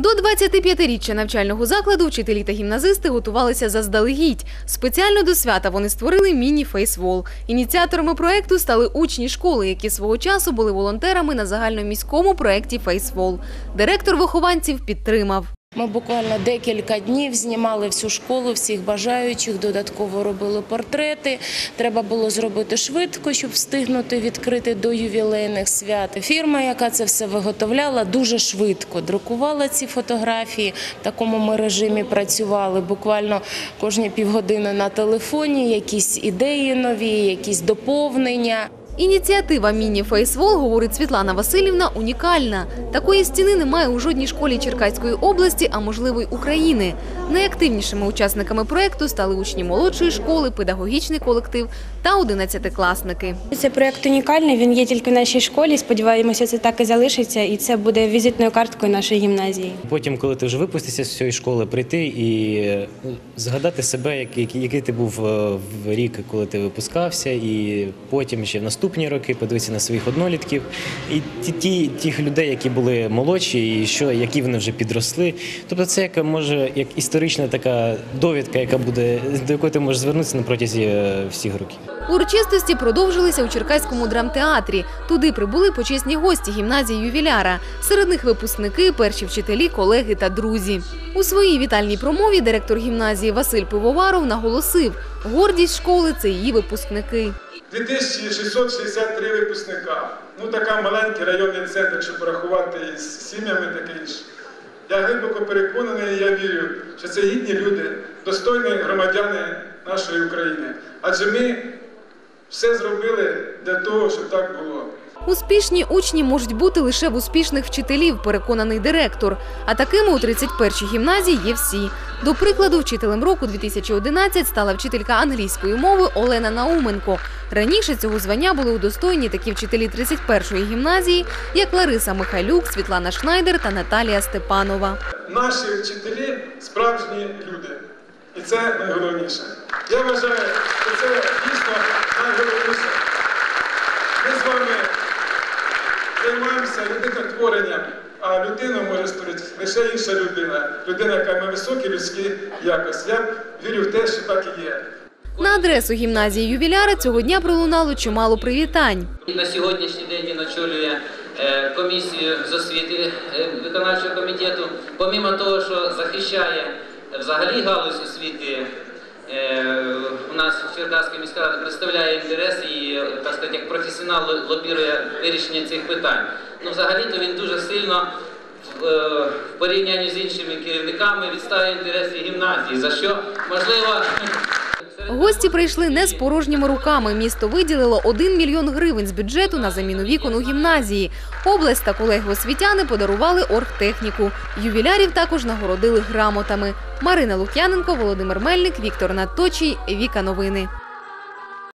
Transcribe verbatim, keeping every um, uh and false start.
До двадцятип'ятиріччя навчального закладу вчителі та гімназисти готувалися заздалегідь. Спеціально до свята вони створили міні-фейсвол. Ініціаторами проєкту стали учні школи, які свого часу були волонтерами на загальноміському проєкті «Фейсвол». Директор вихованців підтримав. Ми буквально декілька днів знімали всю школу, всіх бажаючих, додатково робили портрети. Треба було зробити швидко, щоб встигнути відкрити до ювілейних свят. Фірма, яка це все виготовляла, дуже швидко друкувала ці фотографії. В такому ми режимі працювали буквально кожні півгодини на телефоні, якісь ідеї нові, якісь доповнення. Ініціатива «Міні-фейсвол», говорить Світлана Васильівна, унікальна. Такої стіни немає у жодній школі Черкаської області, а можливо й України. Найактивнішими учасниками проєкту стали учні молодшої школи, педагогічний колектив та одинадцятикласники. Цей проєкт унікальний, він є тільки в нашій школі, сподіваємося, це так і залишиться, і це буде візитною карткою нашої гімназії. Потім, коли ти вже випустишся з цієї школи, прийти і згадати себе, який, який ти був в рік, коли ти випускався, і потім ще в наступні роки подивитися на своїх однолітків, і ті, ті, тих людей, які були молодші, і що, які вони вже підросли. Тобто це як, може, як історична така довідка, яка буде, до якої ти можеш звернутися на протязі всіх років. Урочистості продовжилися у Черкаському драмтеатрі. Туди прибули почесні гості гімназії ювіляра. Серед них випускники, перші вчителі, колеги та друзі. У своїй вітальній промові директор гімназії Василь Пивоваров наголосив, гордість школи – це її випускники. дві тисячі шістсот шістдесят три випускника. Ну, така маленький районний центр, якщо порахувати із сім'ями таке інше. Я глибоко переконаний, я вірю, що це гідні люди, достойні громадяни нашої України. Адже ми все зробили для того, щоб так було. Успішні учні можуть бути лише в успішних вчителів, переконаний директор. А такими у тридцять першій гімназії є всі. До прикладу, вчителем року дві тисячі одинадцятого стала вчителька англійської мови Олена Науменко. Раніше цього звання були удостоєні такі вчителі тридцять першої гімназії, як Лариса Михайлюк, Світлана Шнайдер та Наталія Степанова. Наші вчителі – справжні люди. І це найголовніше. Я вважаю, що це дійсно найголовніше. Ми з вами займаємося людинотворенням, а людину може створити лише інша людина. Людина, яка має високі людські якості. Я вірю в те, що так і є. На адресу гімназії ювіляра цього дня пролунало чимало привітань. На сьогоднішній день він очолює комісію з освіти виконавчого комітету. Помимо того, що захищає взагалі галузь освіти, у нас Черкаська міська рада представляє інтерес і, так сказати, як професіонал лобірує вирішення цих питань. Ну, взагалі-то він дуже сильно в порівнянні з іншими керівниками відстоює інтереси гімназії, за що, можливо... Гості прийшли не з порожніми руками. Місто виділило один мільйон гривень з бюджету на заміну вікон у гімназії. Область та колеги-освітяни подарували оргтехніку. Ювілярів також нагородили грамотами. Марина Лук'яненко, Володимир Мельник, Віктор Надточій, Віка Новини.